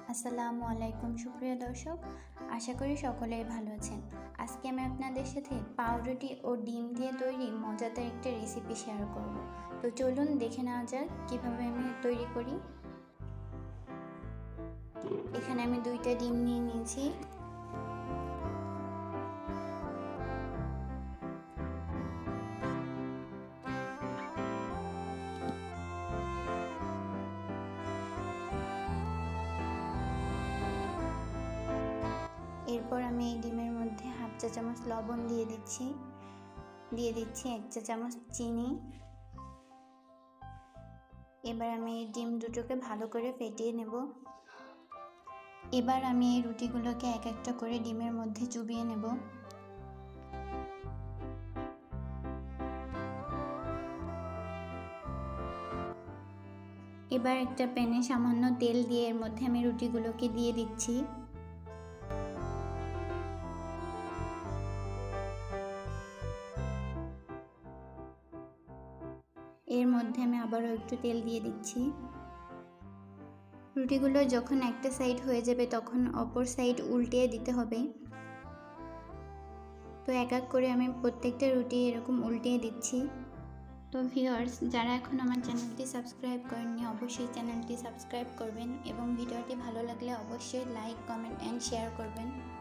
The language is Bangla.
আসসালামু আলাইকুম সুপ্রিয় দর্শক, আশা করি সকলেই ভালো আছেন। আজকে আমি আপনাদের সাথে পাউরুটি ও ডিম দিয়ে তৈরি মজাদার একটা রেসিপি শেয়ার করব। তো চলুন দেখে নেওয়া যাক কীভাবে আমি তৈরি করি। এখানে আমি 2টা ডিম নিয়ে নিয়েছি। এরপর আমি এই ডিমের মধ্যে হাফ চা চামচ লবণ দিয়ে দিচ্ছি 1 চা চামচ চিনি। এবার আমি এই ডিম দুটোকে ভালো করে ফেটিয়ে নেব। এবার আমি এই রুটিগুলোকে এক একটা করে ডিমের মধ্যে চুবিয়ে নেব। এবার একটা প্যানে সামান্য তেল দিয়ে এর মধ্যে আমি রুটিগুলোকে দিয়ে দিচ্ছি। এর মধ্যে আমি আবারও একটু তেল দিয়ে দিচ্ছি। রুটিগুলো যখন একটা সাইড হয়ে যাবে তখন অপর সাইড উল্টিয়ে দিতে হবে। তো এক এক করে আমি প্রত্যেকটা রুটি এরকম উল্টিয়ে দিচ্ছি। তো ভিউয়ার্স, যারা এখন আমার চ্যানেলটি সাবস্ক্রাইব করেননি অবশ্যই চ্যানেলটি সাবস্ক্রাইব করবেন এবং ভিডিওটি ভালো লাগলে অবশ্যই লাইক, কমেন্ট অ্যান্ড শেয়ার করবেন।